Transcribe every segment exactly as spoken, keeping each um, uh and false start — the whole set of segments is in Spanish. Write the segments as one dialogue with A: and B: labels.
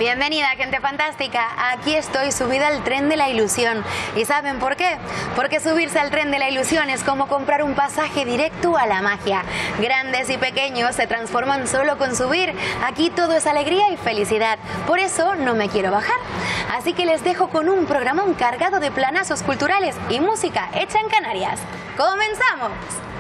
A: Bienvenida, gente fantástica. Aquí estoy subida al tren de la ilusión. ¿Y saben por qué? Porque subirse al tren de la ilusión es como comprar un pasaje directo a la magia. Grandes y pequeños se transforman solo con subir. Aquí todo es alegría y felicidad. Por eso no me quiero bajar. Así que les dejo con un programón cargado de planazos culturales y música hecha en Canarias. ¡Comenzamos!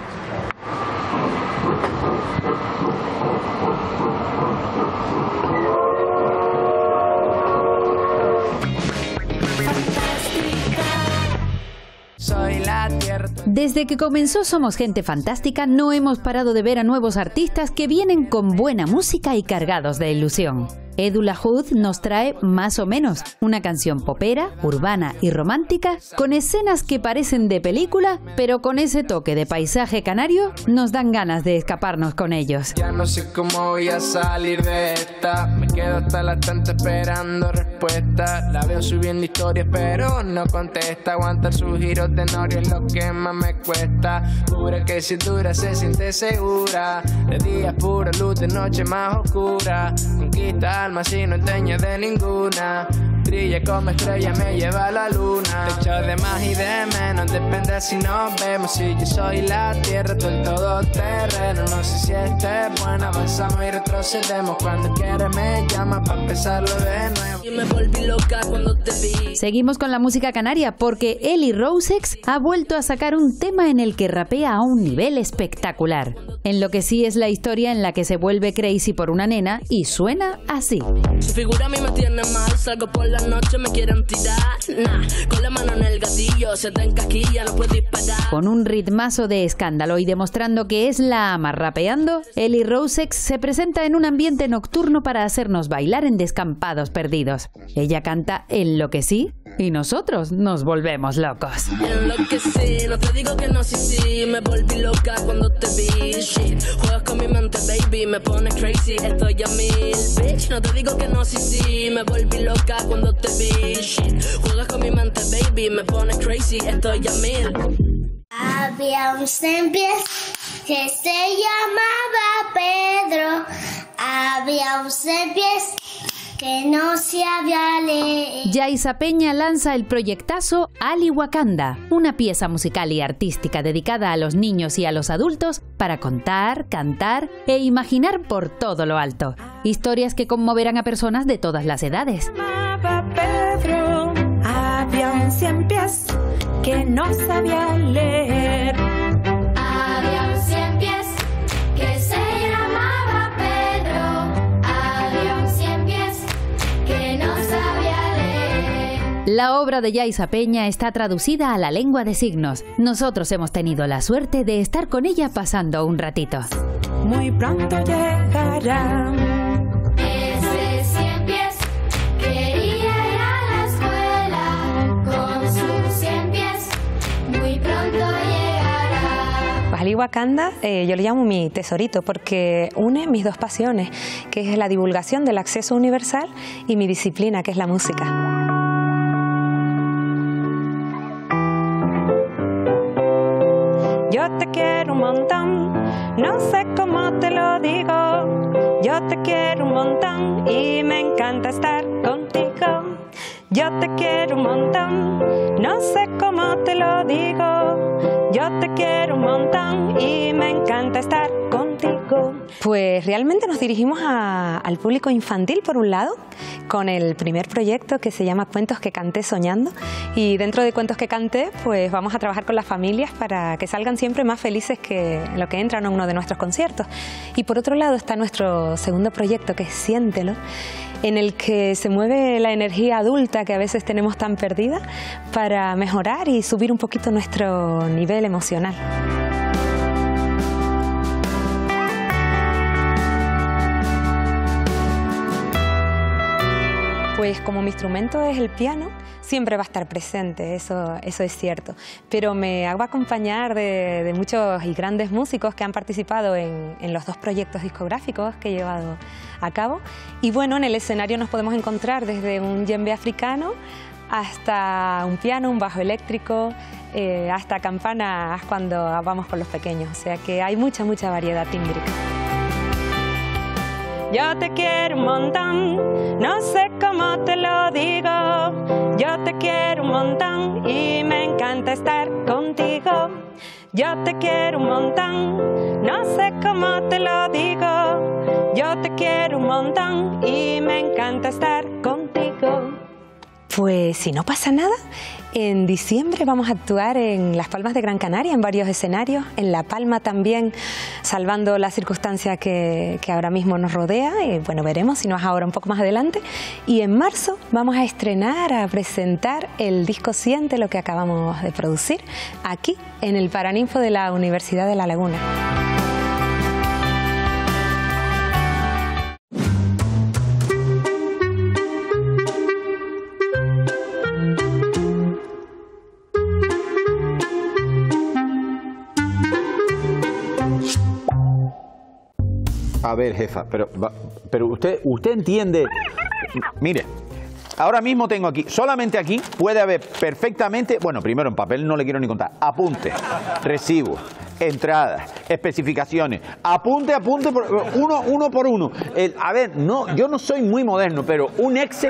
B: Desde que comenzó Somos Gente Fantástica no hemos parado de ver a nuevos artistas que vienen con buena música y cargados de ilusión. Edu Lahoud nos trae Más o menos, una canción popera, urbana y romántica, con escenas que parecen de película, pero con ese toque de paisaje canario nos dan ganas de escaparnos con ellos.
C: Ya no sé cómo voy a salir de esta, me quedo hasta la tarde esperando respuesta. La veo subiendo historias pero no contesta, aguantar sus giros de norio es lo que más me cuesta. Jura que si dura se siente segura, de día pura luz, de noche más oscura. Conquista alma si no es dueña de ninguna, brilla como estrella, me lleva a la luna. Te echo de más y de menos, depende si nos vemos. Si yo soy la tierra, tú el todoterreno. No sé si esta es buena, avanzamos y retrocedemos. Cuando quieres me llama para empezarlo de nuevo. Y me volví loca cuando te vi.
B: Seguimos con la música canaria porque Eli Rosex ha vuelto a sacar un tema en el que rapea a un nivel espectacular. En lo que sí es la historia en la que se vuelve crazy por una nena y suena así.
D: Su figura a mí me tiene mal, salgo por la noche, me quieren tirar, nah, con la mano en el gatillo, se te encasquilla, no puedes disparar.
B: Con un ritmazo de escándalo y demostrando que es la ama rapeando, Eli Rosex se presenta en un ambiente nocturno para hacernos bailar en descampados perdidos. Ella canta En lo que sí y nosotros nos volvemos locos.
D: En lo que sí, no te digo que no, sí, sí, me volví loca cuando te vi, shit, juegas con mi mente, baby, me pones crazy, estoy a mil, bitch, no te digo que no, sí, sí, me volví loca cuando te vi, shit, juegas con mi mente, baby, me pones crazy, estoy a mil.
E: Había un cien pies que se llamaba Pedro, había un cien pies que no se había leído.
B: Yaiza Peña lanza el proyectazo Ali Wakanda, una pieza musical y artística dedicada a los niños y a los adultos para contar, cantar e imaginar por todo lo alto. Historias que conmoverán a personas de todas las edades.
F: Pedro, había un cien pies que no sabía leer.
E: Había un cien pies que se llamaba Pedro, había un cien pies que no sabía leer.
B: La obra de Yaiza Peña está traducida a la lengua de signos. Nosotros hemos tenido la suerte de estar con ella pasando un ratito.
F: Muy pronto llegará.
E: Ese cien pies quería ir a la escuela, con sus cien pies muy pronto llegará.
G: Pues Ali Wakanda eh, yo le llamo mi tesorito porque une mis dos pasiones, que es la divulgación del acceso universal y mi disciplina, que es la música. Yo te quiero un montón, no sé cómo te lo digo. Yo te quiero un montón y me encanta estar contigo. Yo te quiero un montón, no sé cómo te lo digo. Yo te quiero un montón y me encanta estar contigo. Pues realmente nos dirigimos a, al público infantil por un lado, con el primer proyecto que se llama Cuentos que canté soñando, y dentro de Cuentos que canté pues vamos a trabajar con las familias para que salgan siempre más felices que lo que entran a uno de nuestros conciertos. Y por otro lado está nuestro segundo proyecto, que es Siéntelo, en el que se mueve la energía adulta que a veces tenemos tan perdida para mejorar y subir un poquito nuestro nivel emocional. Pues como mi instrumento es el piano, siempre va a estar presente, eso, eso es cierto. Pero me hago acompañar de, de muchos y grandes músicos que han participado en, en los dos proyectos discográficos que he llevado a cabo. Y bueno, en el escenario nos podemos encontrar desde un djembe africano hasta un piano, un bajo eléctrico, eh, hasta campanas cuando vamos con los pequeños. O sea que hay mucha, mucha variedad tímbrica. Yo te quiero un montón, no sé cómo te lo digo. Yo te quiero un montón y me encanta estar contigo. Yo te quiero un montón, no sé cómo te lo digo. Yo te quiero un montón y me encanta estar contigo. Pues si no pasa nada, en diciembre vamos a actuar en Las Palmas de Gran Canaria, en varios escenarios, en La Palma también, salvando las circunstancias que, que ahora mismo nos rodea, y bueno, veremos si no es ahora, un poco más adelante. Y en marzo vamos a estrenar, a presentar el disco Siente, lo que acabamos de producir, aquí en el Paraninfo de la Universidad de La Laguna.
H: A ver, jefa, pero, pero usted, usted entiende... Mire, ahora mismo tengo aquí, solamente aquí puede haber perfectamente... Bueno, primero en papel no le quiero ni contar. Apunte, recibo, entradas, especificaciones. Apunte, apunte, por, uno, uno por uno. El, a ver, no, yo no soy muy moderno, pero un Excel...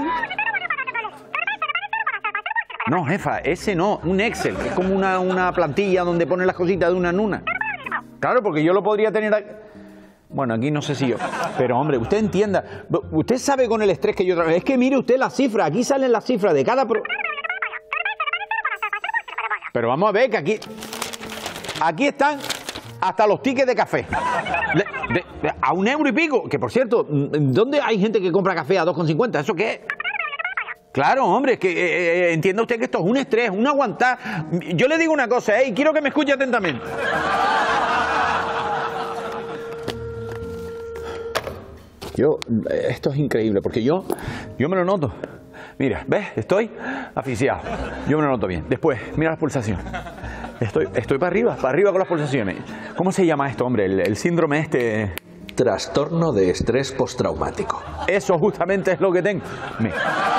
H: No, jefa, ese no, un Excel, que es como una, una plantilla donde pone las cositas de una en una. Claro, porque yo lo podría tener... Aquí. Bueno, aquí no sé si yo... Pero, hombre, usted entienda... Usted sabe con el estrés que yo trabajo... Es que mire usted las cifras. Aquí salen las cifras de cada... Pro... Pero vamos a ver que aquí... Aquí están hasta los tickets de café. De, de, de, a un euro y pico. Que, por cierto, ¿dónde hay gente que compra café a dos con cincuenta? ¿Eso qué es? Claro, hombre, es que eh, entienda usted que esto es un estrés, un aguantar. Yo le digo una cosa, ¿eh? Y quiero que me escuche atentamente. Yo, esto es increíble, porque yo, yo me lo noto. Mira, ¿ves? Estoy asfixiado. Yo me lo noto bien. Después, mira las pulsaciones. Estoy, estoy para arriba, para arriba con las pulsaciones. ¿Cómo se llama esto, hombre? El, el síndrome este...
I: Trastorno de estrés postraumático.
H: Eso justamente es lo que tengo. Mira.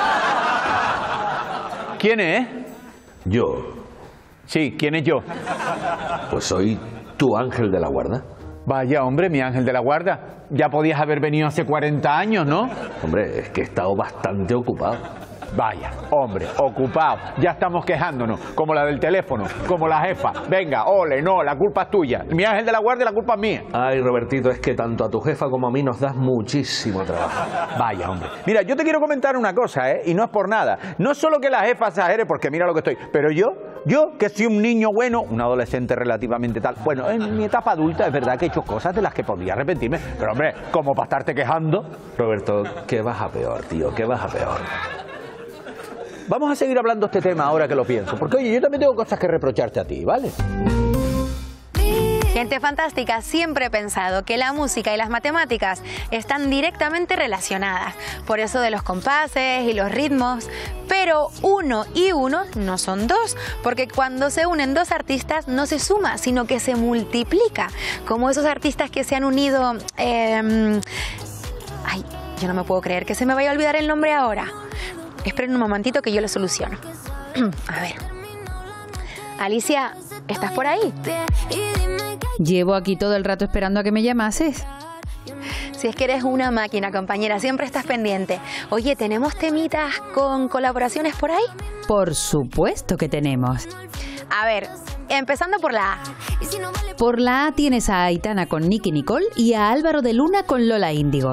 H: ¿Quién es?
I: Yo.
H: Sí, ¿quién es yo?
I: Pues soy tu ángel de la guarda.
H: Vaya, hombre, mi ángel de la guarda. Ya podías haber venido hace cuarenta años, ¿no?
I: Hombre, es que he estado bastante ocupado.
H: Vaya, hombre, ocupado. Ya estamos quejándonos, como la del teléfono, como la jefa. Venga, ole, no, la culpa es tuya. Mi ángel de la guardia, la culpa es mía.
I: Ay, Robertito, es que tanto a tu jefa como a mí nos das muchísimo trabajo.
H: Vaya, hombre. Mira, yo te quiero comentar una cosa, ¿eh? Y no es por nada. No solo que la jefa exagere, porque mira lo que estoy, pero yo, yo que soy un niño bueno, un adolescente relativamente tal. Bueno, en mi etapa adulta es verdad que he hecho cosas de las que podría arrepentirme. Pero, hombre, como para estarte quejando.
I: Roberto, que vas a peor, tío, que vas a peor.
H: Vamos a seguir hablando de este tema ahora que lo pienso, porque oye, yo también tengo cosas que reprocharte a ti, ¿vale?
A: Gente fantástica, siempre he pensado que la música y las matemáticas están directamente relacionadas, por eso de los compases y los ritmos, pero uno y uno no son dos, porque cuando se unen dos artistas no se suma, sino que se multiplica, como esos artistas que se han unido... Eh... Ay, yo no me puedo creer que se me vaya a olvidar el nombre ahora. Esperen un momentito que yo lo soluciono. A ver. Alicia, ¿estás por ahí?
B: Llevo aquí todo el rato esperando a que me llamases.
A: Si es que eres una máquina, compañera, siempre estás pendiente. Oye, ¿tenemos temitas con colaboraciones por ahí?
B: Por supuesto que tenemos.
A: A ver, empezando por la A.
B: Por la A tienes a Aitana con Nicky Nicole y a Álvaro de Luna con Lola Índigo.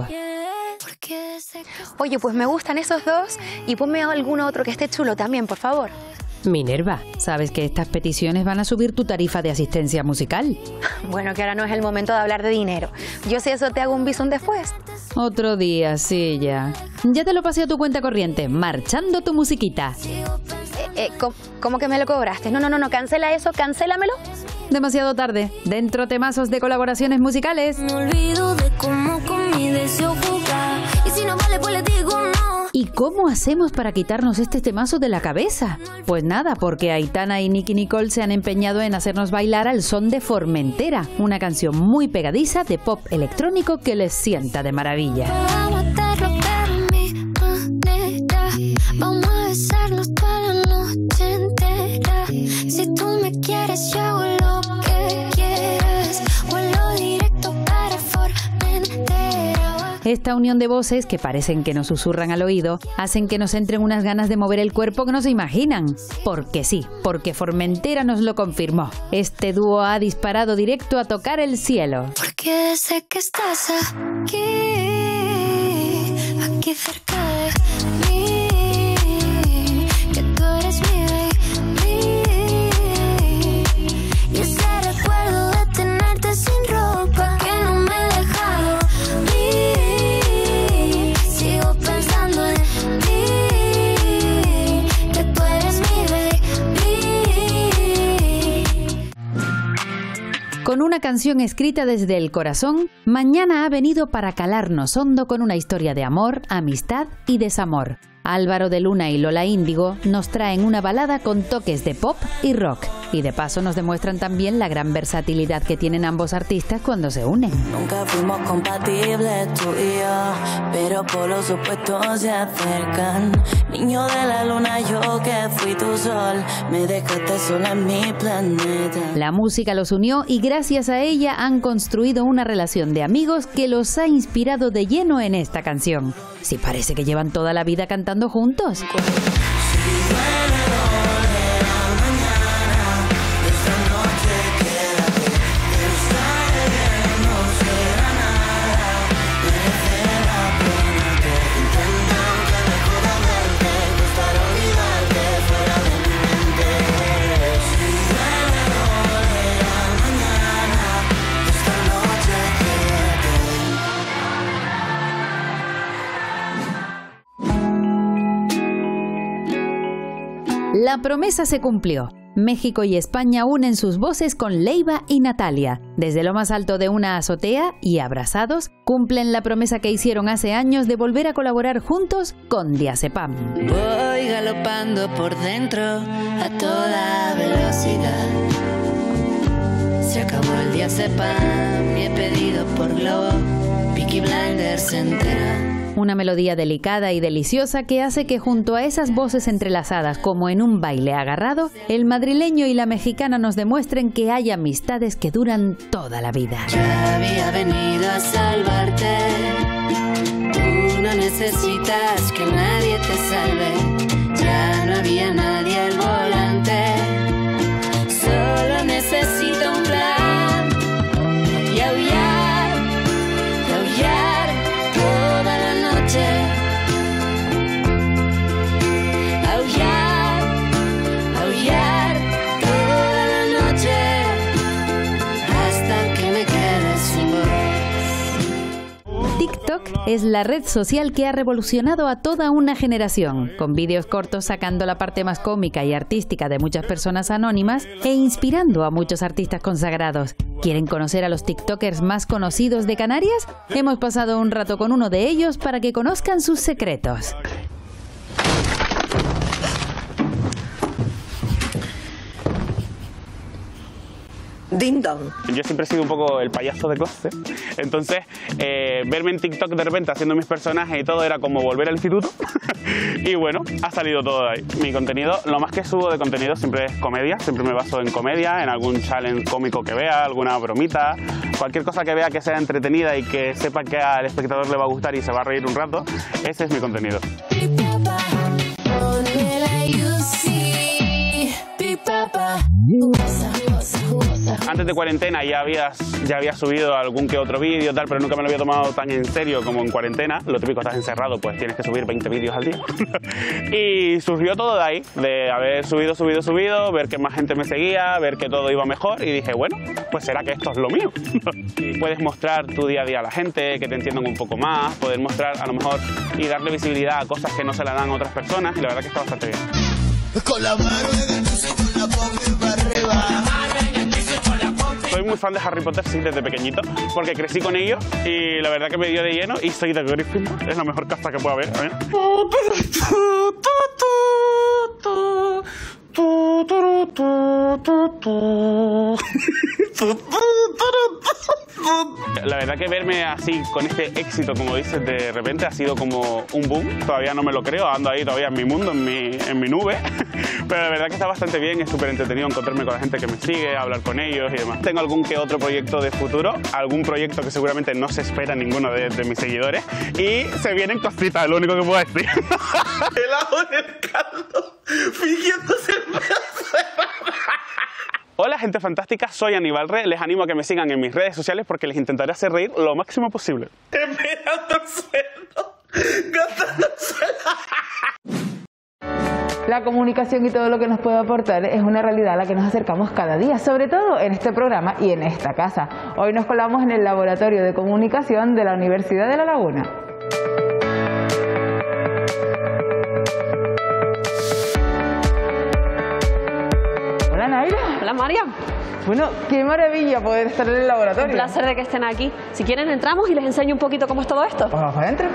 A: Oye, pues me gustan esos dos y ponme alguno otro que esté chulo también, por favor.
B: Minerva, ¿sabes que estas peticiones van a subir tu tarifa de asistencia musical?
A: Bueno, que ahora no es el momento de hablar de dinero. Yo si eso te hago un visum después.
B: Otro día, sí, ya. Ya te lo pasé a tu cuenta corriente, marchando tu musiquita.
A: Eh, eh, ¿cómo, ¿Cómo que me lo cobraste? No, no, no, no, cancela eso, cancélamelo.
B: Demasiado tarde. Dentro temazos de colaboraciones musicales.
J: Me olvido de cómo con mi deseo jugar. Y si no vale, pues le digo no.
B: ¿Y cómo hacemos para quitarnos este temazo de la cabeza? Pues nada, porque Aitana y Nicky Nicole se han empeñado en hacernos bailar al son de Formentera, una canción muy pegadiza de pop electrónico que les sienta de maravilla.
J: Vamos a hacerlo de mi manera. Vamos a besarnos toda la noche entera. Si tú me quieres, yo hago lo que quieras. Vuelo directo para Formentera.
B: Esta unión de voces, que parecen que nos susurran al oído, hacen que nos entren unas ganas de mover el cuerpo que no se imaginan. Porque sí, porque Formentera nos lo confirmó. Este dúo ha disparado directo a tocar el cielo.
J: Porque sé que estás aquí, aquí cerca de mí, que tú eres mi baby. Y ese recuerdo de tenerte sin ropa que no me he dejado ir. Sigo pensando en ti, que tú eres mi baby.
B: Con una canción escrita desde el corazón, Mañana ha venido para calarnos hondo con una historia de amor, amistad y desamor. Álvaro de Luna y Lola Índigo nos traen una balada con toques de pop y rock. Y de paso nos demuestran también la gran versatilidad que tienen ambos artistas cuando se unen.
K: Nunca fuimos compatibles tú y yo, pero por los opuestos se acercan. Niño de la luna, yo que fui tu sol, me dejaste sola en mi planeta.
B: La música los unió y gracias a ella han construido una relación de amigos que los ha inspirado de lleno en esta canción. Si parece que llevan toda la vida cantando juntos. La promesa se cumplió. México y España unen sus voces con Leiva y Natalia. Desde lo más alto de una azotea y abrazados, cumplen la promesa que hicieron hace años de volver a colaborar juntos con Diazepam.
K: Voy galopando por dentro a toda velocidad. Se acabó el Diazepam y he pedido por Globo Peaky Blinders entera.
B: Una melodía delicada y deliciosa que hace que junto a esas voces entrelazadas como en un baile agarrado, el madrileño y la mexicana nos demuestren que hay amistades que duran toda la vida.
K: Ya había venido a salvarte, tú no necesitas que nadie te salve, ya no había nadie al volante, solo necesito un plan y aullar, y aullar. Aullar, aullar toda la noche hasta que me quede sin voz.
B: TikTok es la red social que ha revolucionado a toda una generación, con vídeos cortos sacando la parte más cómica y artística de muchas personas anónimas e inspirando a muchos artistas consagrados. ¿Quieren conocer a los TikTokers más conocidos de Canarias? Hemos pasado un rato con uno de ellos para que conozcan sus secretos.
L: Ding dong.
M: Yo siempre he sido un poco el payaso de clase, entonces eh, verme en TikTok de repente haciendo mis personajes y todo era como volver al instituto. Y bueno, ha salido todo de ahí. Mi contenido, lo más que subo de contenido siempre es comedia, siempre me baso en comedia, en algún challenge cómico que vea, alguna bromita, cualquier cosa que vea que sea entretenida y que sepa que al espectador le va a gustar y se va a reír un rato, ese es mi contenido. Antes de cuarentena ya había, ya había subido algún que otro vídeo, tal, pero nunca me lo había tomado tan en serio como en cuarentena. Lo típico, estás encerrado, pues tienes que subir veinte vídeos al día. Y surgió todo de ahí, de haber subido, subido, subido, ver que más gente me seguía, ver que todo iba mejor y dije, bueno, pues será que esto es lo mío. Puedes mostrar tu día a día a la gente, que te entiendan un poco más, poder mostrar a lo mejor y darle visibilidad a cosas que no se la dan a otras personas y la verdad que está bastante bien. Con la mano en el piso y con la pompa para arriba. Soy muy fan de Harry Potter, sí, desde pequeñito, porque crecí con ellos y la verdad que me dio de lleno y soy de Gryffindor, es la mejor casa que pueda haber. A ver. La verdad que verme así, con este éxito, como dices, de repente ha sido como un boom. Todavía no me lo creo, ando ahí todavía en mi mundo, en mi, en mi nube. Pero la verdad que está bastante bien, es súper entretenido encontrarme con la gente que me sigue, hablar con ellos y demás. Tengo algún que otro proyecto de futuro, algún proyecto que seguramente no se espera ninguno de, de mis seguidores. Y se vienen cositas, es lo único que puedo decir.
N: Helado en el caldo, fingiéndose el pedazo de papá.
M: Hola gente fantástica, soy Aníbal Re, les animo a que me sigan en mis redes sociales porque les intentaré hacer reír lo máximo posible.
N: Esperando el sueldo, gastando el sueldo.
O: La comunicación y todo lo que nos puede aportar es una realidad a la que nos acercamos cada día, sobre todo en este programa y en esta casa. Hoy nos colamos en el Laboratorio de Comunicación de la Universidad de La Laguna. Hola Naira.
P: Hola Mariam.
O: Bueno, qué maravilla poder estar en el laboratorio.
P: Un placer de que estén aquí. Si quieren entramos y les enseño un poquito cómo es todo esto.
O: Pues vamos para adentro.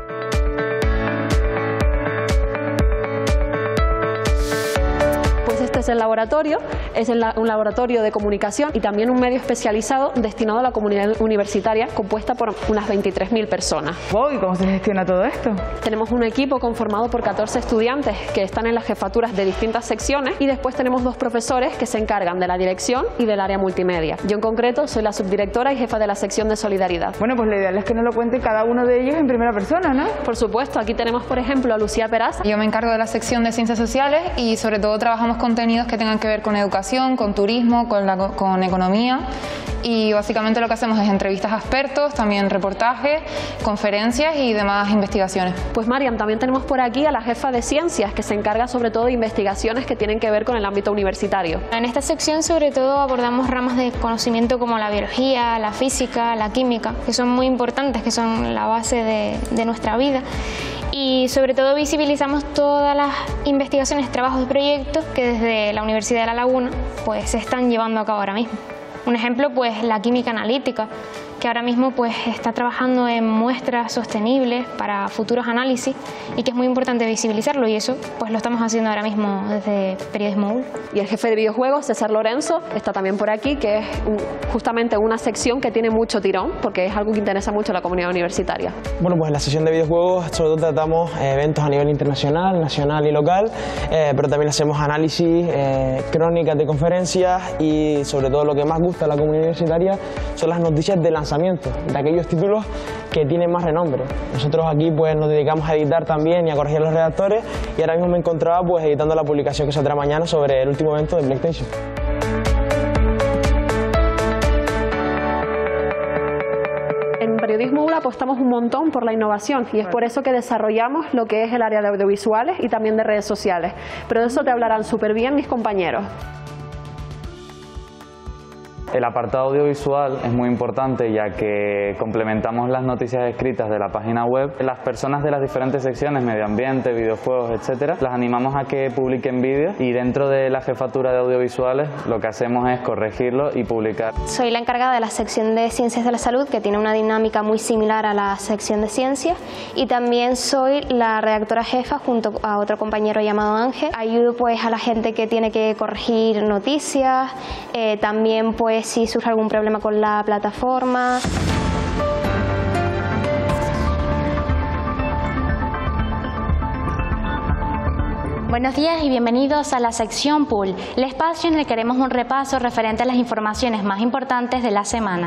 P: Pues este es el laboratorio, es un laboratorio de comunicación y también un medio especializado destinado a la comunidad universitaria compuesta por unas veintitrés mil personas.
O: Wow, ¿y cómo se gestiona todo esto?
P: Tenemos un equipo conformado por catorce estudiantes que están en las jefaturas de distintas secciones y después tenemos dos profesores que se encargan de la dirección y del área multimedia. Yo en concreto soy la subdirectora y jefa de la sección de solidaridad.
O: Bueno, pues lo ideal es que nos lo cuente cada uno de ellos en primera persona, ¿no?
P: Por supuesto, aquí tenemos por ejemplo a Lucía Peraza.
Q: Yo me encargo de la sección de ciencias sociales y sobre todo trabajamos contenidos que tengan que ver con educación, con turismo, con, la, con economía y básicamente lo que hacemos es entrevistas a expertos, también reportajes, conferencias y demás investigaciones.
P: Pues Mariam, también tenemos por aquí a la jefa de ciencias que se encarga sobre todo de investigaciones que tienen que ver con el ámbito universitario.
R: En esta sección sobre todo abordamos ramas de conocimiento como la biología, la física, la química, que son muy importantes, que son la base de, de nuestra vida. Y sobre todo visibilizamos todas las investigaciones, trabajos y proyectos que desde la Universidad de La Laguna pues, se están llevando a cabo ahora mismo. Un ejemplo, pues la química analítica, que ahora mismo pues, está trabajando en muestras sostenibles para futuros análisis y que es muy importante visibilizarlo y eso pues, lo estamos haciendo ahora mismo desde Periodismo U L.
P: Y el jefe de videojuegos, César Lorenzo, está también por aquí, que es un, justamente una sección que tiene mucho tirón porque es algo que interesa mucho a la comunidad universitaria.
S: Bueno, pues en la sección de videojuegos sobre todo tratamos eventos a nivel internacional, nacional y local, eh, pero también hacemos análisis, eh, crónicas de conferencias y sobre todo lo que más gusta a la comunidad universitaria son las noticias de lanzamiento de aquellos títulos que tienen más renombre. Nosotros aquí pues nos dedicamos a editar también y a corregir los redactores y ahora mismo me encontraba pues editando la publicación que saldrá mañana sobre el último evento de PlayStation.
P: En Periodismo U L A apostamos un montón por la innovación y es por eso que desarrollamos lo que es el área de audiovisuales y también de redes sociales. Pero de eso te hablarán súper bien mis compañeros.
T: El apartado audiovisual es muy importante ya que complementamos las noticias escritas de la página web. Las personas de las diferentes secciones, medio ambiente, videojuegos, etcétera, las animamos a que publiquen vídeos y dentro de la jefatura de audiovisuales lo que hacemos es corregirlo y publicar.
R: Soy la encargada de la sección de Ciencias de la Salud, que tiene una dinámica muy similar a la sección de Ciencias, y también soy la redactora jefa junto a otro compañero llamado Ángel. Ayudo pues a la gente que tiene que corregir noticias, eh, también pues si surge algún problema con la plataforma.
U: Buenos días y bienvenidos a la sección Pool, el espacio en el que haremos un repaso referente a las informaciones más importantes de la semana.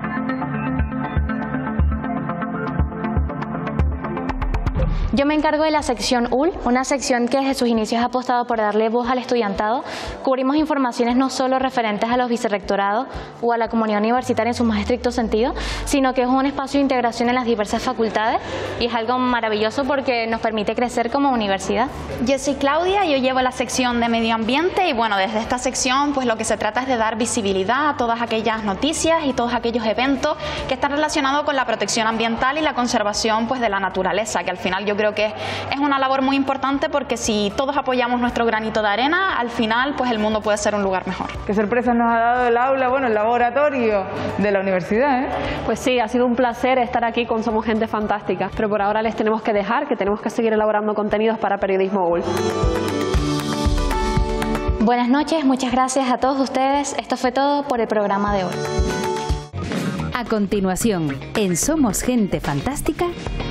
U: Yo me encargo de la sección U L, una sección que desde sus inicios ha apostado por darle voz al estudiantado. Cubrimos informaciones no solo referentes a los vicerrectorados o a la comunidad universitaria en su más estricto sentido, sino que es un espacio de integración en las diversas facultades y es algo maravilloso porque nos permite crecer como universidad.
V: Yo soy Claudia, yo llevo la sección de medio ambiente y bueno, desde esta sección pues lo que se trata es de dar visibilidad a todas aquellas noticias y todos aquellos eventos que están relacionados con la protección ambiental y la conservación pues de la naturaleza, que al final yo creo que es una labor muy importante porque si todos apoyamos nuestro granito de arena, al final pues el mundo puede ser un lugar mejor.
O: ¿Qué sorpresas nos ha dado el aula, bueno, el laboratorio de la universidad, eh?
P: Pues sí, ha sido un placer estar aquí con Somos Gente Fantástica, pero por ahora les tenemos que dejar, que tenemos que seguir elaborando contenidos para Periodismo U L.
U: Buenas noches, muchas gracias a todos ustedes. Esto fue todo por el programa de hoy.
B: A continuación, en Somos Gente Fantástica...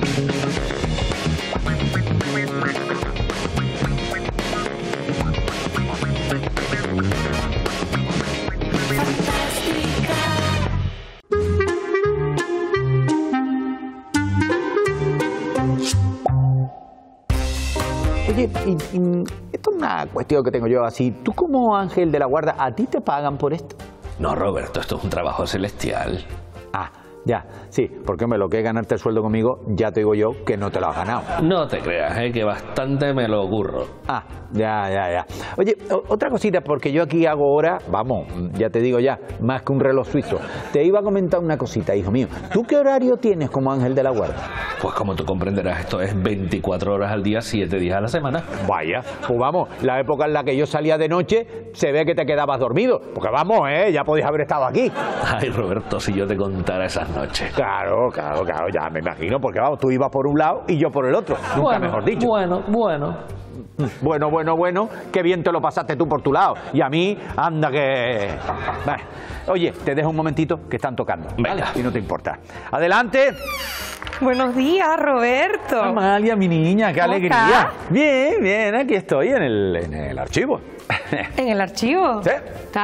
H: Oye, y, y, esto es una cuestión que tengo yo así. ¿Tú como ángel de la guarda, a ti te pagan por esto?
I: No, Roberto, esto es un trabajo celestial.
H: Ah, ya, sí, porque hombre, lo que es ganarte el sueldo conmigo, ya te digo yo que no te lo has ganado.
I: No te creas, ¿eh? Que bastante me lo ocurro.
H: Ah, ya, ya, ya. Oye, otra cosita, porque yo aquí hago hora, vamos, ya te digo ya, más que un reloj suizo. Te iba a comentar una cosita, hijo mío. ¿Tú qué horario tienes como ángel de la guarda?
I: Pues como tú comprenderás, esto es veinticuatro horas al día, siete días a la semana.
H: Vaya, pues vamos, la época en la que yo salía de noche, se ve que te quedabas dormido. Porque vamos, ¿eh? Ya podías haber estado aquí.
I: Ay, Roberto, si yo te contara esas noches.
H: Claro, claro, claro, ya me imagino, porque vamos, tú ibas por un lado y yo por el otro. Nunca
I: bueno,
H: mejor dicho.
I: Bueno, bueno.
H: Bueno, bueno, bueno, qué bien te lo pasaste tú por tu lado. Y a mí, anda que... Vale. Oye, te dejo un momentito que están tocando.
I: Venga.
H: ¿Vale? Y no te importa. Adelante.
C: Buenos días, Roberto.
H: Amalia, mi niña, qué
C: ¿Cómo
H: alegría.
C: estás?
H: Bien, bien, aquí estoy en el, en el archivo.
C: ¿En el archivo?
H: Sí.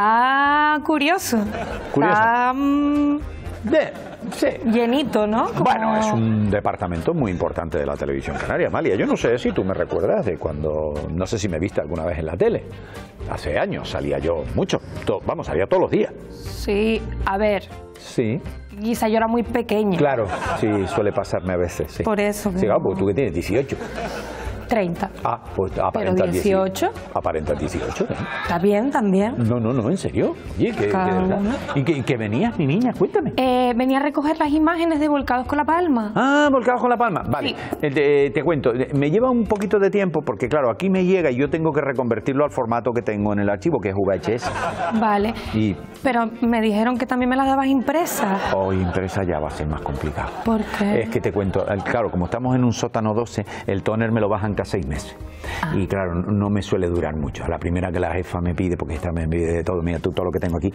C: Está curioso.
H: Curioso.
C: Está mm,
H: de, sí.
C: llenito, ¿no? Como...
H: Bueno, es un departamento muy importante de la televisión canaria, Amalia. Yo no sé si tú me recuerdas de cuando, no sé si me viste alguna vez en la tele. Hace años salía yo mucho, to, vamos, salía todos los días.
C: Sí, a ver.
H: Sí.
C: Quizá yo era muy pequeña.
H: Claro, sí, suele pasarme a veces, sí.
C: Por eso.
H: Sí, claro, porque tú que tienes dieciocho.
C: treinta.
H: Ah, pues aparenta
C: Pero dieciocho.
H: Aparenta dieciocho. ¿eh?
C: Está bien, también.
H: No, no, no, en serio. Oye, que,
C: Cada
H: que de verdad.
C: uno.
H: ¿Y que, que venías, mi niña? Cuéntame.
C: Eh, venía a recoger las imágenes de Volcados con la Palma.
H: Ah, Volcados con la Palma. Vale,
C: Sí.
H: Eh, te, te cuento. Me lleva un poquito de tiempo porque, claro, aquí me llega y yo tengo que reconvertirlo al formato que tengo en el archivo, que es V H S.
C: Vale.
H: Y,
C: Pero me dijeron que también me las dabas impresas.
H: oh, impresa ya va a ser más complicado.
C: ¿Por qué?
H: Es que te cuento, el- claro, como estamos en un sótano doce, el tóner me lo bajan cada seis meses.
C: Ah.
H: Y claro, no me suele durar mucho. A la primera que la jefa me pide, porque esta me pide de todo, mira tú todo lo que tengo aquí,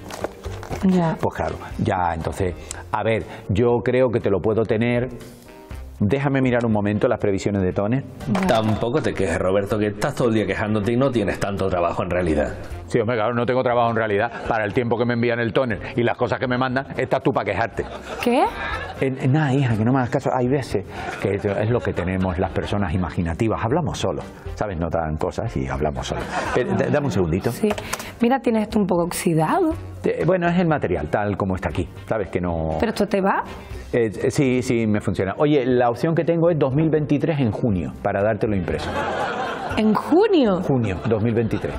C: Ya.
H: pues claro, ya entonces, a ver, yo creo que te lo puedo tener. Déjame mirar un momento las previsiones de tóner.
I: Tampoco te quejes, Roberto, que estás todo el día quejándote y no tienes tanto trabajo en realidad.
H: Sí, hombre, claro, no tengo trabajo en realidad. Para el tiempo que me envían el tóner y las cosas que me mandan, estás tú para quejarte.
C: ¿Qué?
H: En, en nada, hija, que no me hagas caso. Hay veces que es es lo que tenemos las personas imaginativas. Hablamos solos, ¿sabes? Notan cosas y hablamos solos. Eh, d- dame un segundito.
C: Sí. Mira, tienes esto un poco oxidado.
H: Eh, bueno, es el material, tal como está aquí. ¿Sabes que no...?
C: ¿Pero esto te va?
H: Eh, eh, sí, sí, me funciona. Oye, la opción que tengo es dos mil veintitrés en junio, para dártelo impreso.
C: ¿En junio?
H: Junio, dos mil veintitrés.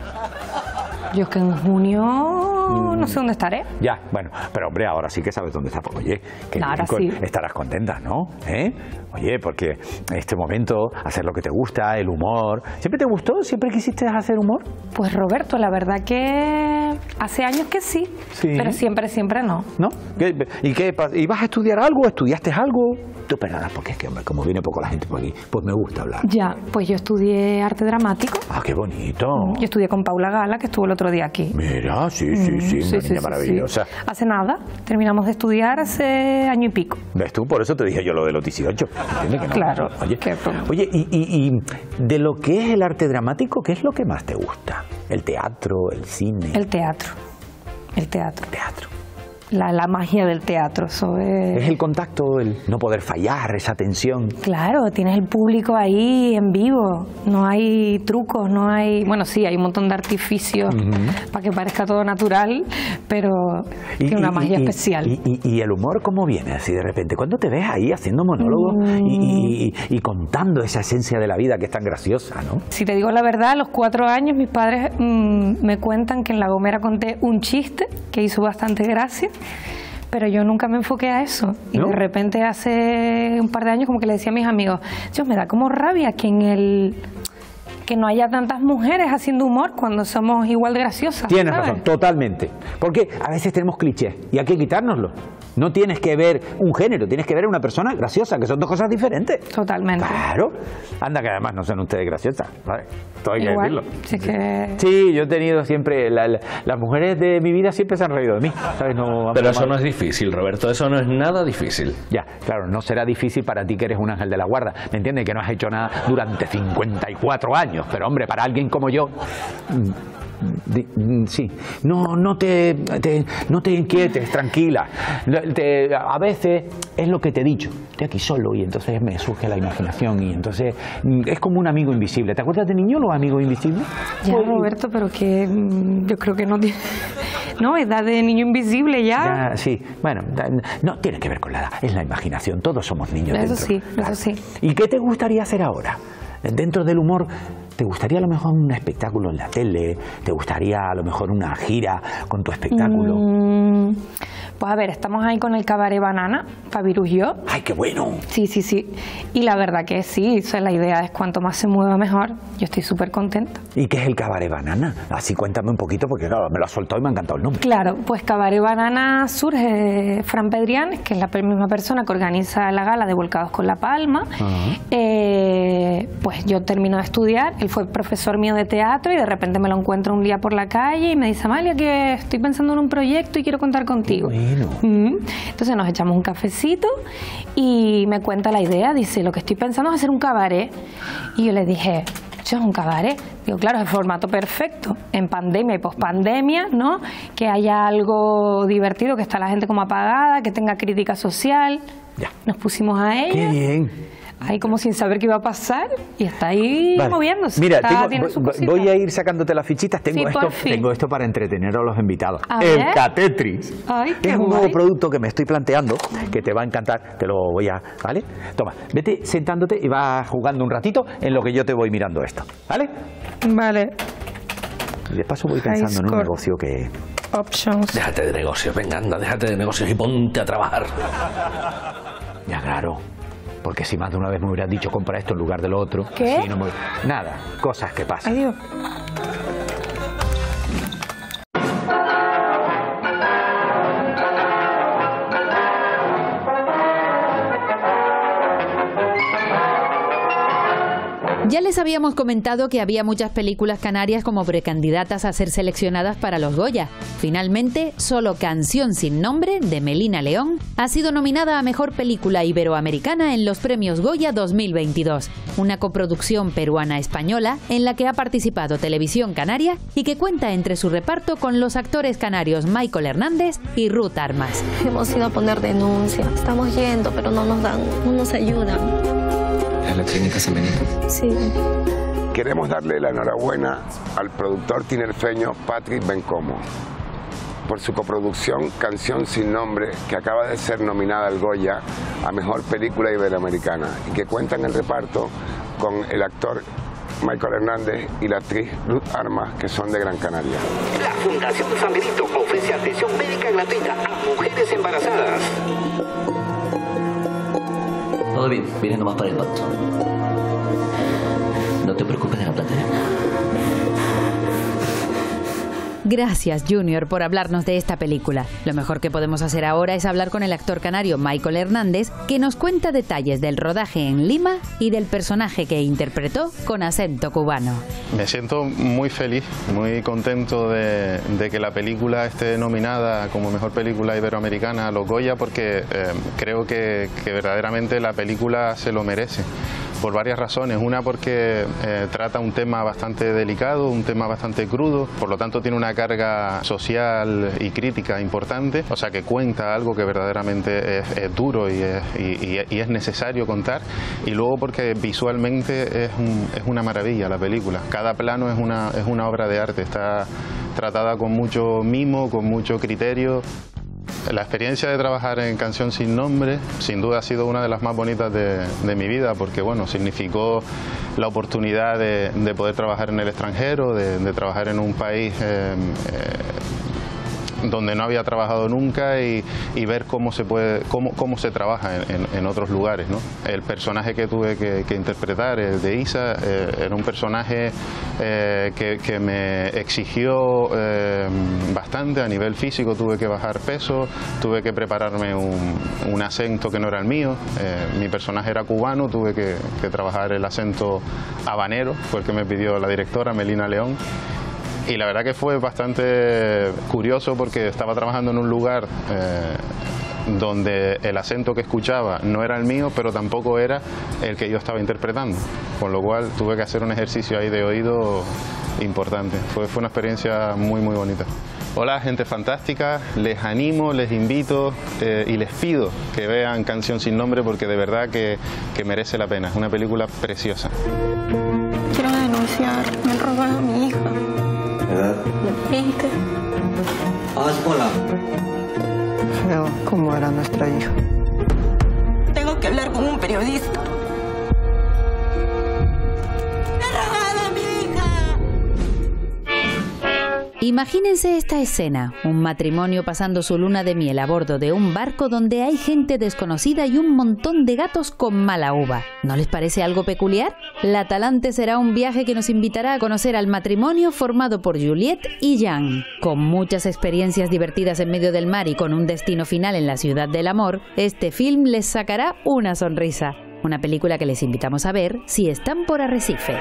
C: Yo es que en junio no sé dónde estaré.
H: Ya, bueno, pero hombre, ahora sí que sabes dónde está. Pues, oye, que
C: Ahora
H: bien,
C: sí.
H: estarás contenta, ¿no? ¿Eh? Oye, porque este momento, hacer lo que te gusta, el humor... ¿Siempre te gustó? ¿Siempre quisiste hacer humor?
C: Pues Roberto, la verdad que hace años que sí,
H: Sí.
C: pero siempre, siempre no.
H: ¿No? ¿Qué- ¿Y qué pasa? ¿Ibas a estudiar algo? ¿Estudiaste algo? Tú perdonas, porque es que, hombre, como viene poco la gente por aquí, pues me gusta hablar.
C: Ya, pues yo estudié arte dramático.
H: Ah, qué bonito.
C: Yo estudié con Paula Gala, que estuvo el otro día aquí.
H: Mira, sí, sí,
C: Mm,
H: sí, una
C: sí,
H: niña
C: sí, sí,
H: maravillosa.
C: sí. Hace nada, terminamos de estudiar hace año y pico.
H: ¿Ves tú? Por eso te dije yo lo de los dieciocho. ¿Entiendes que no?
C: Claro.
H: Oye, oye y, y- y de lo que es el arte dramático, ¿qué es lo que más te gusta? ¿El teatro, el cine?
C: El teatro. El teatro. Teatro. La, la magia del teatro, eso es...
H: Es el contacto, el no poder fallar, esa tensión.
C: Claro, tienes el público ahí en vivo, no hay trucos, no hay... Bueno, sí, hay un montón de artificios para que parezca todo natural, pero tiene una magia especial.
H: Y, y- y el humor cómo viene así de repente? ¿Cuándo te ves ahí haciendo monólogos
C: Mm.
H: y, y- y- y contando esa esencia de la vida que es tan graciosa, ¿no?
C: Si te digo la verdad, a los cuatro años mis padres mm, me cuentan que en La Gomera conté un chiste que hizo bastante gracia, pero yo nunca me enfoqué a eso. Y
H: ¿No?
C: de repente hace un par de años como que le decía a mis amigos, Dios, me da como rabia que en el... que no haya tantas mujeres haciendo humor cuando somos igual de graciosas.
H: Tienes
C: ¿sabes?
H: razón, totalmente. Porque a veces tenemos clichés y hay que quitárnoslo. No tienes que ver un género, tienes que ver una persona graciosa, que son dos cosas diferentes.
C: Totalmente.
H: Claro. Anda, que además no son ustedes graciosas, ¿vale? Todo hay que
C: Igual,
H: decirlo.
C: sí, que...
H: sí, yo he tenido siempre... La, la, las mujeres de mi vida siempre se han reído de mí, ¿sabes? No,
I: Pero eso no es difícil, Roberto, eso no es nada difícil.
H: Ya, claro, no será difícil para ti que eres un ángel de la guarda, ¿me entiendes? Que no has hecho nada durante cincuenta y cuatro años, pero hombre, para alguien como yo... Di, sí, no, no te, te, no te inquietes, tranquila. Te, a veces es lo que te he dicho, estoy aquí solo y entonces me surge la imaginación y entonces es como un amigo invisible. ¿Te acuerdas de niño los amigos invisibles?
C: Ya, Roberto, pero que yo creo que no tiene... No, edad de niño invisible ya.
H: ya sí, bueno, no tiene que ver con la edad, es la imaginación, todos somos niños
C: Eso
H: dentro.
C: sí, eso sí.
H: ¿Y qué te gustaría hacer ahora? Dentro del humor, ¿te gustaría a lo mejor un espectáculo en la tele? ¿Te gustaría a lo mejor una gira con tu espectáculo?
C: Mm, pues a ver, estamos ahí con el Cabaret Banana, Favirus y yo.
H: ¡Ay, qué bueno!
C: Sí, sí, sí. Y la verdad que sí, o sea, la idea es cuanto más se mueva mejor. Yo estoy súper contenta.
H: ¿Y qué es el Cabaret Banana? Así cuéntame un poquito porque claro, me lo ha soltado y me ha encantado el nombre.
C: Claro, pues Cabaret Banana surge de Fran Pedrián, que es la misma persona que organiza la gala de Volcados con la Palma. Uh-huh. eh, pues yo termino de estudiar, él fue profesor mío de teatro y de repente me lo encuentro un día por la calle y me dice, Amalia, que estoy pensando en un proyecto y quiero contar contigo.
H: Bueno.
C: Mm. Entonces nos echamos un cafecito y me cuenta la idea, dice, lo que estoy pensando es hacer un cabaret. Y yo le dije, ¿eso es un cabaret? Digo, claro, es el formato perfecto, en pandemia y pospandemia, ¿no? Que haya algo divertido, que está la gente como apagada, que tenga crítica social.
H: Ya.
C: Nos pusimos a ella.
H: ¡Qué bien!
C: Ahí como sin saber qué iba a pasar y está ahí vale. moviéndose.
H: Mira,
C: está,
H: tengo, voy a ir sacándote las fichitas. Tengo,
C: sí,
H: esto, tengo esto para entretener a los invitados.
C: A
H: el
C: ver.
H: Catetris.
C: Ay, qué
H: es un
C: guay.
H: nuevo producto que me estoy planteando, que te va a encantar. Te lo voy a... ¿Vale? Toma, vete sentándote y vas jugando un ratito en lo que yo te voy mirando esto. ¿Vale?
C: Vale.
H: Y de paso voy pensando en un negocio que...
C: Options.
I: Déjate de negocios, venga, anda, déjate de negocios y ponte a trabajar.
H: Ya, claro. Porque si más de una vez me hubieras dicho compra esto en lugar de lo otro.
C: ¿Qué?
H: Sí, no me... Nada, cosas que pasan.
C: Adiós.
B: Ya les habíamos comentado que había muchas películas canarias como precandidatas a ser seleccionadas para los Goya. Finalmente, solo Canción sin nombre, de Melina León, ha sido nominada a Mejor Película Iberoamericana en los Premios Goya dos mil veintidós, una coproducción peruana-española en la que ha participado Televisión Canaria y que cuenta entre su reparto con los actores canarios Michael Hernández y Ruth Armas.
D: Hemos ido a poner denuncia, estamos yendo, pero no nos dan, no nos ayudan.
F: ¿En la clínica Semenitas?
D: Sí.
W: Queremos darle la enhorabuena al productor tinerfeño Patrick Bencomo por su coproducción Canción sin nombre, que acaba de ser nominada al Goya a Mejor Película Iberoamericana y que cuenta en el reparto con el actor Michael Hernández y la actriz Ruth Armas, que son de Gran Canaria.
X: La Fundación San Benito ofrece atención médica gratuita a mujeres embarazadas.
F: Todo bien, viene nomás para el pacto. No te preocupes de la plata.
B: Gracias, Junior, por hablarnos de esta película. Lo mejor que podemos hacer ahora es hablar con el actor canario Michael Hernández, que nos cuenta detalles del rodaje en Lima y del personaje que interpretó con acento cubano.
Y: Me siento muy feliz, muy contento de, de que la película esté nominada como Mejor Película Iberoamericana a los Goya, porque eh, creo que, que verdaderamente la película se lo merece. Por varias razones. Una, porque eh, trata un tema bastante delicado, un tema bastante crudo, por lo tanto tiene una carga social y crítica importante, o sea que cuenta algo que verdaderamente es, es duro y es, y, y es necesario contar. Y luego porque visualmente es, un, es una maravilla la película. Cada plano es una, es una obra de arte, está tratada con mucho mimo, con mucho criterio. La experiencia de trabajar en Canción sin nombre sin duda ha sido una de las más bonitas de, de mi vida, porque bueno, significó la oportunidad de, de poder trabajar en el extranjero, de, de trabajar en un país eh, eh, donde no había trabajado nunca y, y ver cómo se puede, cómo, cómo se trabaja en, en, en otros lugares, ¿no? El personaje que tuve que, que interpretar, el de Isa, eh, era un personaje eh, que, que me exigió eh, bastante a nivel físico. Tuve que bajar peso, tuve que prepararme un, un acento que no era el mío. Eh, mi personaje era cubano, tuve que, que trabajar el acento habanero, fue el que me pidió la directora Melina León. Y la verdad que fue bastante curioso porque estaba trabajando en un lugar eh, donde el acento que escuchaba no era el mío, pero tampoco era el que yo estaba interpretando. Con lo cual tuve que hacer un ejercicio ahí de oído importante. Fue, fue una experiencia muy, muy bonita. Hola, gente fantástica. Les animo, les invito eh, y les pido que vean Canción sin nombre porque de verdad que, que merece la pena. Es una película preciosa.
D: Quiero denunciar. Me han robado a mi hija.
F: ¿Verdad?
D: veinte.
F: Ah, hola.
D: Feo, ¿cómo era nuestra hija? Tengo que hablar con un periodista.
B: Imagínense esta escena, un matrimonio pasando su luna de miel a bordo de un barco donde hay gente desconocida y un montón de gatos con mala uva. ¿No les parece algo peculiar? La Talante será un viaje que nos invitará a conocer al matrimonio formado por Juliette y Jan. Con muchas experiencias divertidas en medio del mar y con un destino final en la ciudad del amor, este film les sacará una sonrisa. Una película que les invitamos a ver si están por Arrecife.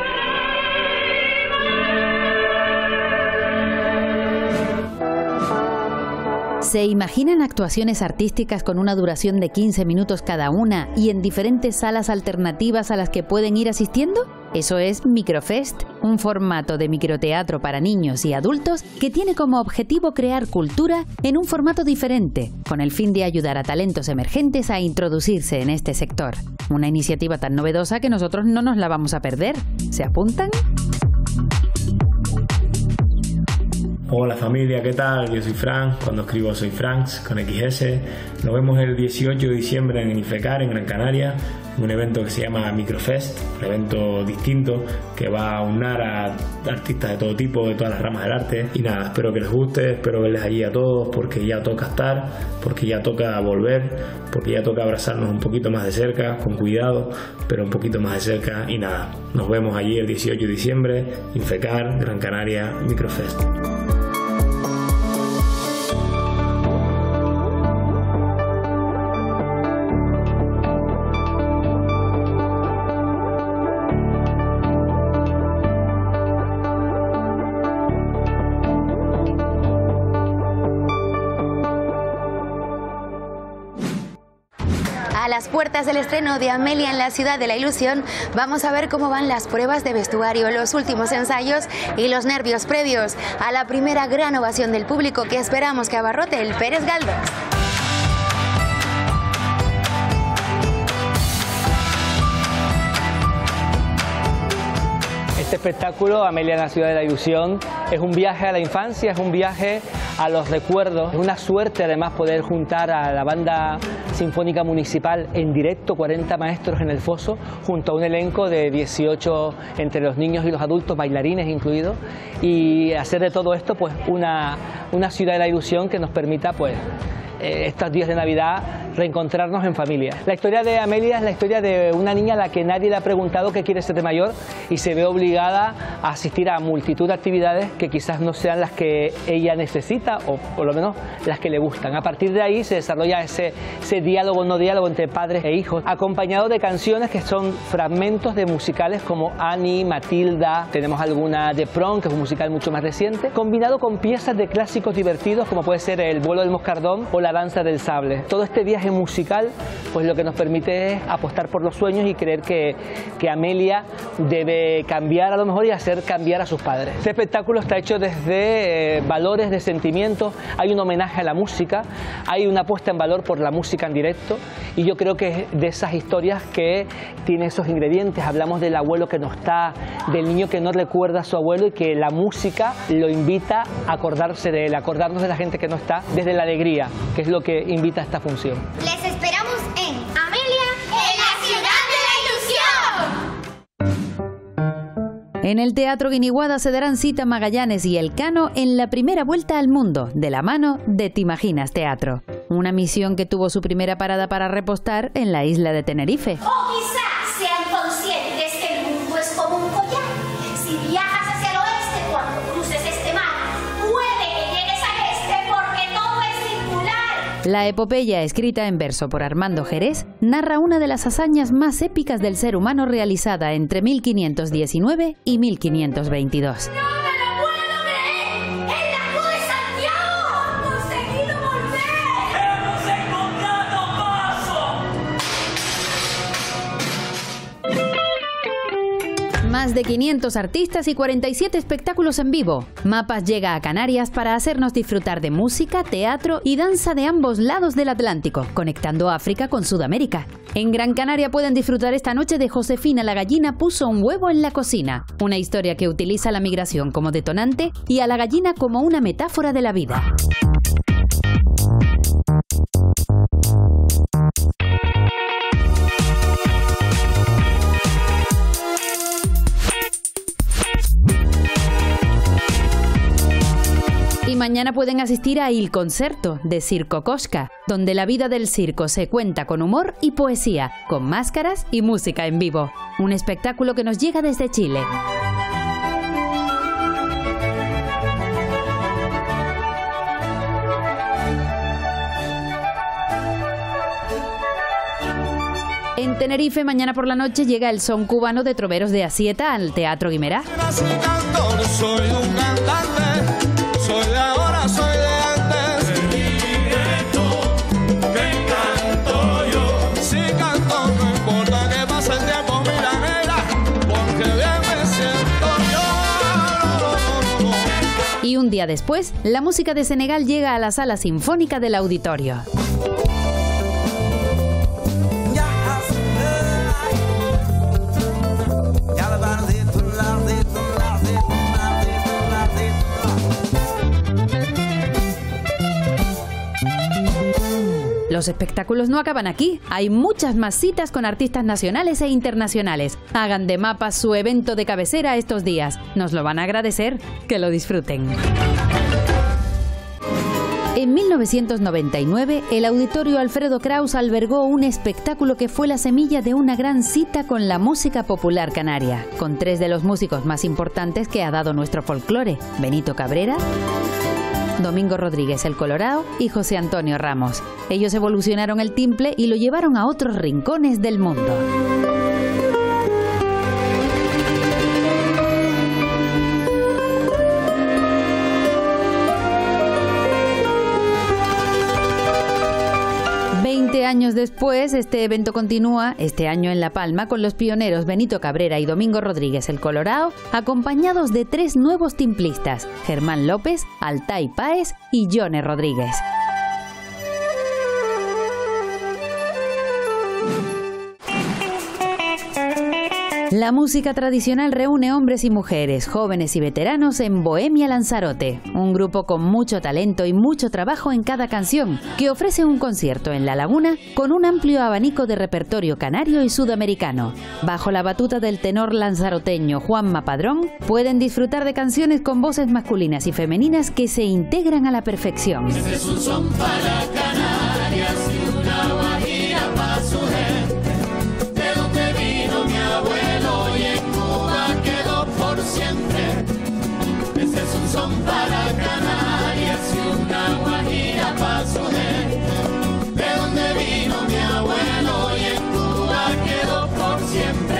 B: ¿Se imaginan actuaciones artísticas con una duración de quince minutos cada una y en diferentes salas alternativas a las que pueden ir asistiendo? Eso es Microfest, un formato de microteatro para niños y adultos que tiene como objetivo crear cultura en un formato diferente, con el fin de ayudar a talentos emergentes a introducirse en este sector. Una iniciativa tan novedosa que nosotros no nos la vamos a perder. ¿Se apuntan?
A: Hola familia, ¿qué tal? Yo soy Frank, cuando escribo soy Franks con equis ese. Nos vemos el dieciocho de diciembre en Infecar, en Gran Canaria, en un evento que se llama Microfest, un evento distinto que va a aunar a artistas de todo tipo, de todas las ramas del arte. Y nada, espero que les guste, espero verles allí a todos porque ya toca estar, porque ya toca volver, porque ya toca abrazarnos un poquito más de cerca, con cuidado, pero un poquito más de cerca. Y nada, nos vemos allí el dieciocho de diciembre, Infecar, Gran Canaria, Microfest.
E: A las puertas del estreno de Amelia en la Ciudad de la Ilusión, vamos a ver cómo van las pruebas de vestuario, los últimos ensayos y los nervios previos a la primera gran ovación del público que esperamos que abarrote el Pérez Galdós.
G: Este espectáculo, Amelia en la Ciudad de la Ilusión, es un viaje a la infancia, es un viaje a los recuerdos. Es una suerte además poder juntar a la Banda Sinfónica Municipal en directo, cuarenta maestros en el foso, junto a un elenco de dieciocho entre los niños y los adultos, bailarines incluidos, y hacer de todo esto pues una, una Ciudad de la Ilusión que nos permita pues eh, estos días de Navidad reencontrarnos en familia. La historia de Amelia es la historia de una niña a la que nadie le ha preguntado qué quiere ser de mayor y se ve obligada a asistir a multitud de actividades que quizás no sean las que ella necesita o por lo menos las que le gustan. A partir de ahí se desarrolla ese, ese diálogo, no diálogo entre padres e hijos, acompañado de canciones que son fragmentos de musicales como Annie, Matilda, tenemos alguna de Prom, que es un musical mucho más reciente, combinado con piezas de clásicos divertidos como puede ser El vuelo del moscardón o La danza del sable. Todo este viaje musical pues lo que nos permite es apostar por los sueños y creer que, que Amelia debe cambiar a lo mejor y hacer cambiar a sus padres. Este espectáculo está hecho desde eh, valores de sentimientos, hay un homenaje a la música, hay una puesta en valor por la música en directo y yo creo que es de esas historias que tiene esos ingredientes. Hablamos del abuelo que no está, del niño que no recuerda a su abuelo y que la música lo invita a acordarse de él, a acordarnos de la gente que no está desde la alegría, que es lo que invita a esta función.
J: Les esperamos en Amelia en la Ciudad de la Ilusión.
B: En el Teatro Guiniguada se darán cita Magallanes y Elcano en la primera vuelta al mundo, de la mano de Te Imaginas Teatro. Una misión que tuvo su primera parada para repostar en la isla de Tenerife.
J: O quizás sean conscientes que el mundo es como un collar. Si viajas hacia el oeste cuando cruces este mar, puede que llegues al este porque todo es circular.
B: La epopeya, escrita en verso por Armando Jerez, narra una de las hazañas más épicas del ser humano realizada entre mil quinientos diecinueve y mil quinientos veintidós. Más de quinientos artistas y cuarenta y siete espectáculos en vivo. Mapas llega a Canarias para hacernos disfrutar de música, teatro y danza de ambos lados del Atlántico, conectando África con Sudamérica. En Gran Canaria pueden disfrutar esta noche de Josefina la gallina puso un huevo en la cocina, una historia que utiliza la migración como detonante y a la gallina como una metáfora de la vida. Y mañana pueden asistir a Il Concerto de Circo Cosca, donde la vida del circo se cuenta con humor y poesía, con máscaras y música en vivo. Un espectáculo que nos llega desde Chile. En Tenerife, mañana por la noche, llega el son cubano de Troveros de Asieta al Teatro Guimerá.
K: Soy un cantante, soy de ahora, soy de antes. Que canto yo. Si canto no importa que pase el tiempo, mira negra, porque bien me siento yo.
B: Y un día después, la música de Senegal llega a la Sala Sinfónica del Auditorio. Los espectáculos no acaban aquí. Hay muchas más citas con artistas nacionales e internacionales. Hagan de Mapas su evento de cabecera estos días. Nos lo van a agradecer. Que lo disfruten. En mil novecientos noventa y nueve, el Auditorio Alfredo Kraus albergó un espectáculo que fue la semilla de una gran cita con la música popular canaria, con tres de los músicos más importantes que ha dado nuestro folclore: Benito Cabrera, Domingo Rodríguez el Colorao y José Antonio Ramos. Ellos evolucionaron el timple y lo llevaron a otros rincones del mundo. Veinte años después, este evento continúa, este año en La Palma, con los pioneros Benito Cabrera y Domingo Rodríguez el Colorao, acompañados de tres nuevos timplistas: Germán López, Altay Páez y Jone Rodríguez. La música tradicional reúne hombres y mujeres, jóvenes y veteranos en Bohemia Lanzarote, un grupo con mucho talento y mucho trabajo en cada canción, que ofrece un concierto en La Laguna con un amplio abanico de repertorio canario y sudamericano. Bajo la batuta del tenor lanzaroteño Juanma Padrón, pueden disfrutar de canciones con voces masculinas y femeninas que se integran a la perfección.
K: Este es un son para Canarias y una guajira para su gente. De donde vino mi abuelo y en Cuba quedó por siempre. Este es un son para Canarias y una guajira para su gente. De donde vino mi abuelo y en Cuba quedó por siempre.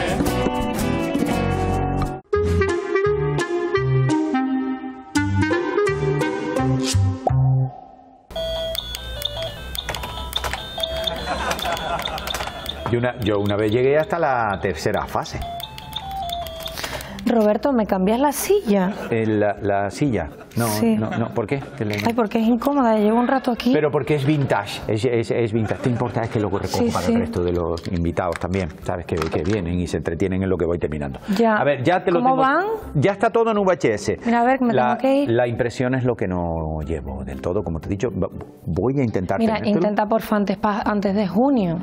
H: Yo una, yo una vez llegué hasta la tercera fase.
C: Roberto, ¿me cambias la silla?
H: El, la, la silla. No,
C: Sí.
H: no, no. ¿Por qué? Que le-
C: Ay, porque es incómoda, llevo un rato aquí.
H: Pero porque es vintage, es, es, es vintage. Te importa es que luego recojo
C: Sí,
H: para
C: sí.
H: el resto de los invitados también, sabes que, que vienen y se entretienen en lo que voy terminando.
C: Ya.
H: A ver, ya te lo
C: ¿Cómo
H: tengo-
C: van?
H: Ya está todo en V H S.
C: Mira, a ver, que me
H: la,
C: tengo que ir.
H: La impresión es lo que no llevo del todo, como te he dicho. Va- Voy a intentar
C: Mira,
H: tenértelo.
C: intenta porfa antes, pa- antes de junio.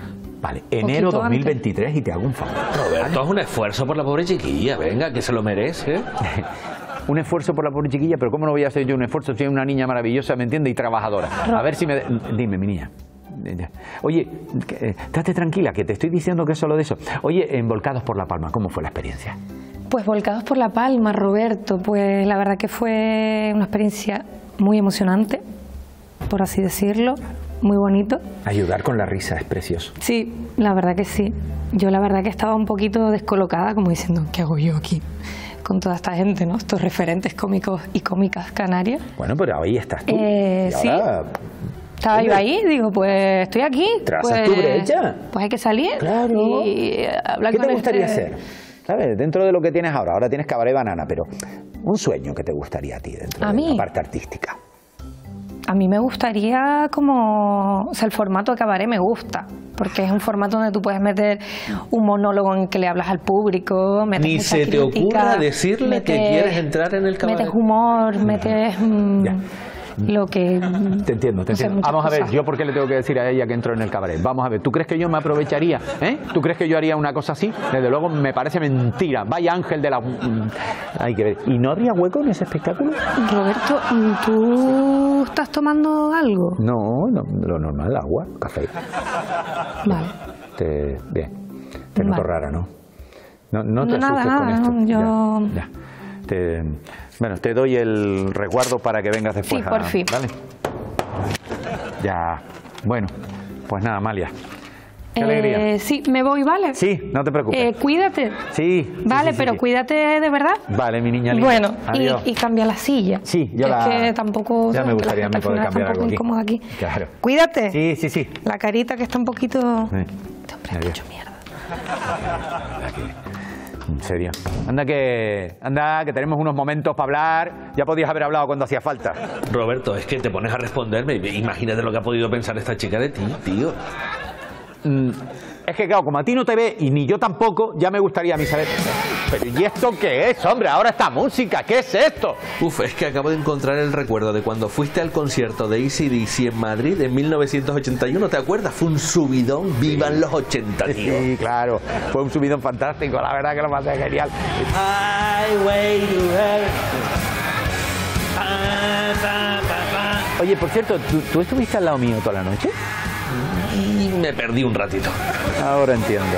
H: Vale, enero dos mil veintitrés y te hago un favor.
I: Roberto, es un esfuerzo por la pobre chiquilla, venga, que se lo merece.
H: Un esfuerzo por la pobre chiquilla, pero ¿cómo no voy a hacer yo un esfuerzo si es una niña maravillosa, ¿me entiende? Y trabajadora. A ver si me... Dime, mi niña. Oye, estate tranquila, que te estoy diciendo que es solo de eso. Oye, en Volcados por la Palma, ¿cómo fue la experiencia?
C: Pues Volcados por la Palma, Roberto, pues la verdad que fue una experiencia muy emocionante, por así decirlo, muy bonito.
H: Ayudar con la risa es precioso.
C: Sí, la verdad que sí. Yo la verdad que estaba un poquito descolocada, como diciendo, ¿qué hago yo aquí? Con toda esta gente, ¿no? Estos referentes cómicos y cómicas canarias.
H: Bueno, pero ahí estás tú.
C: Eh,
H: y ahora...
C: Sí. Estaba yo ahí, digo, pues estoy aquí.
H: Trazas
C: pues,
H: tu brecha.
C: Pues hay que salir.
H: Claro.
C: Y hablar
H: ¿Qué
C: con
H: te gustaría
C: este...
H: hacer? ¿Sabes? Dentro de lo que tienes ahora, ahora tienes Cabaret Banana, pero un sueño que te gustaría a ti dentro
C: ¿A
H: de
C: mí?
H: la parte artística.
C: A mí me gustaría como... O sea, el formato de cabaret me gusta, porque es un formato donde tú puedes meter un monólogo en que le hablas al público, metes
I: Ni
C: mucha
I: se te
C: crítica,
I: ocurra decirle
C: metes,
I: que quieres entrar en el cabaret.
C: Metes humor, metes... Mm, lo que...
H: Te entiendo, te
C: no sé,
H: entiendo.
C: muchas
H: Vamos a ver,
C: cosas.
H: ¿yo por qué le tengo que decir a ella que entro en el cabaret? Vamos a ver, ¿tú crees que yo me aprovecharía? ¿Eh? ¿Tú crees que yo haría una cosa así? Desde luego me parece mentira. Vaya ángel de la... Hay que ver. ¿Y no habría hueco en ese espectáculo?
C: Roberto, ¿tú estás tomando algo?
H: No, no, lo normal, agua, café.
C: Vale.
H: Te, bien, te noto
C: Vale.
H: rara, ¿no? No, no te
C: No, nada,
H: asustes con
C: nada,
H: esto.
C: no, yo-
H: Ya, ya. Te, bueno, te doy el resguardo para que vengas después.
C: Sí, por
H: a-
C: fin.
H: ¿Vale? Ya, bueno, pues nada, Amalia. Qué
C: Eh,
H: alegría.
C: sí, me voy, ¿vale?
H: Sí, no te preocupes.
C: Eh, cuídate.
H: Sí. sí,
C: Vale,
H: sí, sí,
C: pero
H: sí.
C: cuídate de verdad.
H: Vale, mi niña linda.
C: Bueno, y,
H: Adiós.
C: y cambia la silla.
H: Sí, yo
C: es
H: la...
C: que tampoco...
H: Ya me
C: ¿sabes? Que
H: gustaría
C: la
H: a mí
C: gente al
H: poder
C: final
H: cambiar
C: está un
H: algo
C: poco
H: aquí.
C: incómoda aquí.
H: Claro.
C: Cuídate.
H: Sí, sí, sí.
C: La carita que está un poquito...
H: Sí. Adiós. Aquí. En serio. Anda que, anda que tenemos unos momentos para hablar. Ya podías haber hablado cuando hacía falta.
I: Roberto, es que te pones a responderme. Imagínate lo que ha podido pensar esta chica de ti, tío.
H: Mm, es que claro, como a ti no te ve y ni yo tampoco, ya me gustaría a mí saber. Pero ¿y esto qué es, hombre? Ahora esta música, ¿qué es esto?
I: Uf, es que acabo de encontrar el recuerdo de cuando fuiste al concierto de A C D C en Madrid en mil novecientos ochenta y uno, ¿te acuerdas? Fue un subidón, vivan los ochenta, tío.
H: Sí, claro, fue un subidón fantástico, la verdad que lo pasé genial.
I: Highway to heaven.
H: Oye, por cierto, ¿tú, ¿tú estuviste al lado mío toda la noche?
I: Y me perdí un ratito.
H: Ahora entiendo.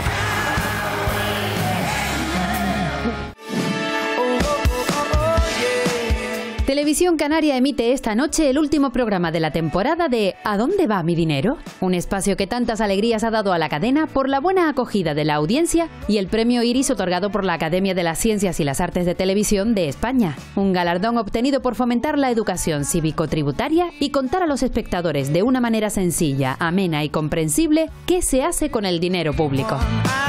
B: Televisión Canaria emite esta noche el último programa de la temporada de ¿A dónde va mi dinero? Un espacio que tantas alegrías ha dado a la cadena por la buena acogida de la audiencia y el premio Iris otorgado por la Academia de las Ciencias y las Artes de Televisión de España. Un galardón obtenido por fomentar la educación cívico-tributaria y contar a los espectadores de una manera sencilla, amena y comprensible qué se hace con el dinero público.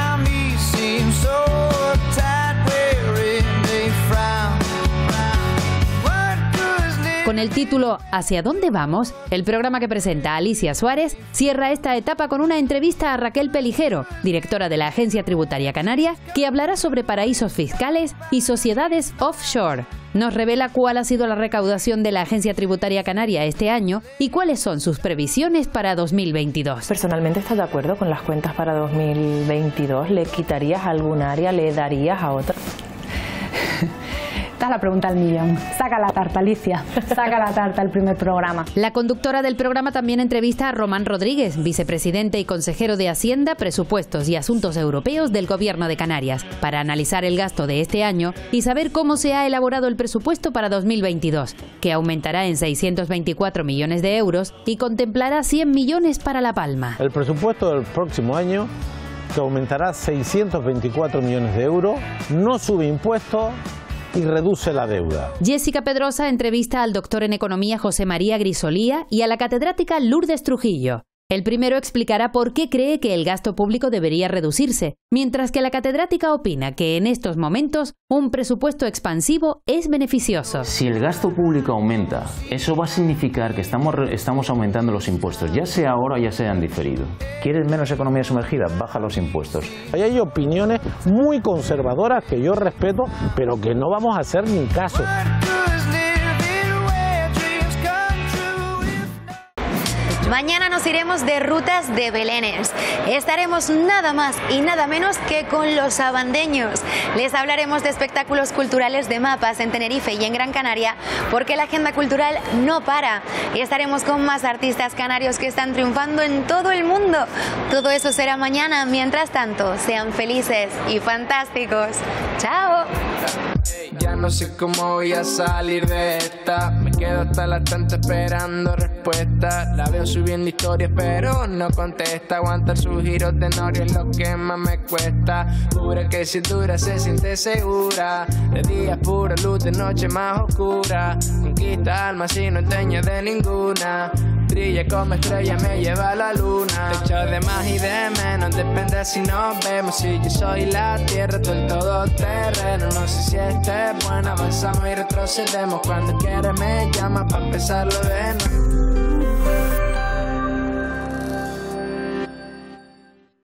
B: Con el título ¿Hacia dónde vamos?, el programa que presenta Alicia Suárez cierra esta etapa con una entrevista a Raquel Peligero, directora de la Agencia Tributaria Canaria, que hablará sobre paraísos fiscales y sociedades offshore. Nos revela cuál ha sido la recaudación de la Agencia Tributaria Canaria este año y cuáles son sus previsiones para dos mil veintidós.
L: ¿Personalmente estás de acuerdo con las cuentas para dos mil veintidós? ¿Le quitarías algún área? ¿Le darías a otra?
M: Esta es la pregunta al millón. Saca la tarta, Alicia. Saca la tarta el primer programa.
B: La conductora del programa también entrevista a Román Rodríguez, vicepresidente y consejero de Hacienda, Presupuestos y Asuntos Europeos del Gobierno de Canarias, para analizar el gasto de este año y saber cómo se ha elaborado el presupuesto para dos mil veintidós, que aumentará en seiscientos veinticuatro millones de euros y contemplará cien millones para La Palma.
N: El presupuesto del próximo año, que aumentará seiscientos veinticuatro millones de euros, no sube impuestos y reduce la deuda.
B: Jessica Pedrosa entrevista al doctor en Economía José María Grisolía y a la catedrática Lourdes Trujillo. El primero explicará por qué cree que el gasto público debería reducirse, mientras que la catedrática opina que en estos momentos un presupuesto expansivo es beneficioso.
Q: Si el gasto público aumenta, eso va a significar que estamos, estamos aumentando los impuestos, ya sea ahora ya sean diferido. ¿Quieres menos economía sumergida? Baja los impuestos.
N: Ahí hay opiniones muy conservadoras que yo respeto, pero que no vamos a hacer ni caso.
E: Mañana nos iremos de rutas de belenes. Estaremos nada más y nada menos que con los abandeños. Les hablaremos de espectáculos culturales de mapas en Tenerife y en Gran Canaria, porque la agenda cultural no para. Y estaremos con más artistas canarios que están triunfando en todo el mundo. Todo eso será mañana. Mientras tanto, sean felices y fantásticos. ¡Chao!
O: Ya no sé cómo voy a salir de esta. Me quedo hasta la tarde esperando respuesta. La veo subiendo historias pero no contesta. Aguantar sus giros de norio es lo que más me cuesta. Jura que si dura se siente segura. De día es pura luz, de noche más oscura. Conquista alma si no es dueña de ninguna. Brilla como estrella, me lleva a la luna. Te echo de más y de menos, depende si nos vemos. Si yo soy la tierra, tú el todoterreno. No sé si esté buena, avanzamos y retrocedemos. Cuando quieres me llama pa' empezarlo de nuevo.